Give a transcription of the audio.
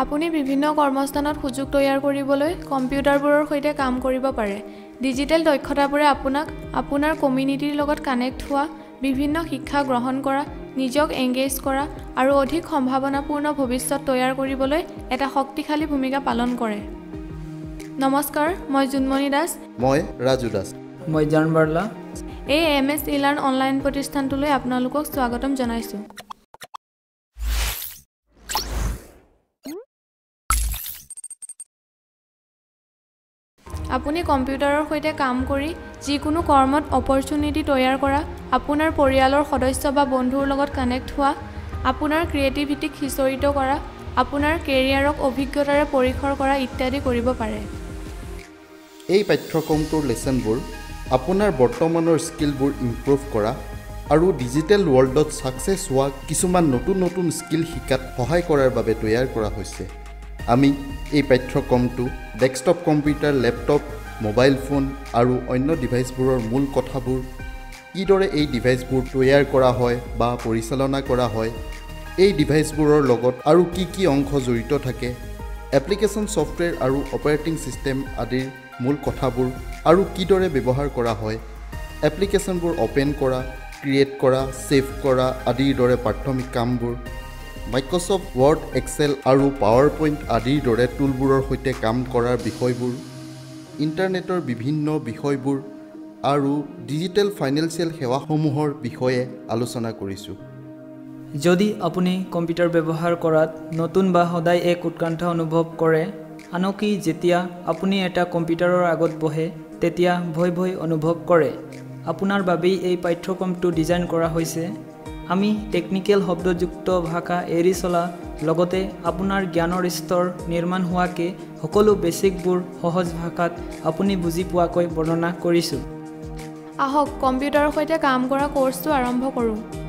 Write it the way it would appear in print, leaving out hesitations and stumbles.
আপুনি বিভিন্ন কৰ্মস্থানত সুযোগ তৈয়াৰ কৰিবলৈ কম্পিউটাৰবোৰৰ সৈতে কাম কৰিব পাৰে। ডিজিটেল দক্ষতাবোৰে আপোনাক আপোনাৰ কমিউনিটিৰ লগত কানেক্ট হোৱা, বিভিন্ন শিক্ষা গ্ৰহণ কৰা, নিজক এংগেজ কৰা আৰু অধিক সম্ভাৱনাপূৰ্ণ ভৱিষ্যত তৈয়াৰ কৰিবলৈ এটা শক্তিশালী ভূমিকা পালন কৰে। নমস্কাৰ, মই জুনমণি দাস। মই ৰাজু দাস। মই জান বাৰ্লা। এই MS ইলাৰ্ণ অনলাইন প্ৰতিষ্ঠানটোলৈ আপোনালোকক স্বাগতম জনাইছোঁ। আপুনি কম্পিউটাৰৰ সৈতে কাম কৰি যিকোনো কৰ্মত অপৰচুনিটি তৈয়াৰ কৰা, আপোনাৰ পৰিয়ালৰ সদস্য বা বন্ধুৰ লগত কানেক্ট হোৱা, আপোনাৰ ক্ৰিয়েটিভিটিক সিঁচৰিত কৰা, আপোনাৰ কেৰিয়াৰক অভিজ্ঞতাৰে পৰীক্ষৰ কৰা ইত্যাদি কৰিব পাৰে। এই পাঠ্যক্ৰমটোৰ লেচনবোৰ আপোনাৰ বৰ্তমানৰ স্কিলবোৰ ইম্প্ৰুভ কৰা আৰু ডিজিটেল ৱৰ্ল্ডত ছাকচেছ হোৱা কিছুমান নতুন স্কিল শিকাত সহায় কৰাৰ বাবে তৈয়াৰ কৰা হৈছে। আমি এই পাঠ্যক্ৰমটো desktop computer, laptop, mobile phone আৰু অন্য ডিভাইচবোৰৰ মূল কথাবোৰ, কিদৰে এই ডিভাইচবোৰ তৈয়াৰ কৰা হয় বা পৰিচালনা কৰা হয়, এই ডিভাইচবোৰৰ লগত আৰু কি অংশ জড়িত থাকে, এপ্লিকেশ্যন ছফ্টৱেৰ আৰু অপাৰেটিং ছিষ্টেম আদিৰ মূল কথাবোৰ আৰু কিদৰে ব্যৱহাৰ কৰা হয়, এপ্লিকেশ্যনবোৰ অ'পেন কৰা, ক্ৰিয়েট কৰা, ছেভ কৰা আদিৰ দৰে প্ৰাথমিক কামবোৰ, মাইক্ৰ'ছফ্ট ৱৰ্ড, এক্সেল আৰু পাৱাৰ পইণ্ট আদিৰ দৰে টুলবোৰৰ সৈতে কাম কৰাৰ বিষয়বোৰ, ইণ্টাৰনেটৰ বিভিন্ন বিষয়বোৰ আৰু ডিজিটেল ফাইনেন্সিয়েল সেৱাসমূহৰ বিষয়ে আলোচনা কৰিছোঁ। যদি আপুনি কম্পিউটাৰ ব্যৱহাৰ কৰাত নতুন বা সদায় এক উৎকণ্ঠা অনুভৱ কৰে, আনকি যেতিয়া আপুনি এটা কম্পিউটাৰৰ আগত বহে তেতিয়া ভয় অনুভৱ কৰে, আপোনাৰ বাবেই এই পাঠ্যক্ৰমটো ডিজাইন কৰা হৈছে। আমি টেকনিকেল শব্দযুক্ত ভাষা এৰি চলা লগতে আপোনাৰ জ্ঞানৰ স্তৰ নিৰ্মাণ হোৱাকৈ সকলো বেছিকবোৰ সহজ ভাষাত আপুনি বুজি পোৱাকৈ বৰ্ণনা কৰিছোঁ। আহক কম্পিউটাৰৰ সৈতে কাম কৰা কোৰ্চটো আৰম্ভ কৰোঁ।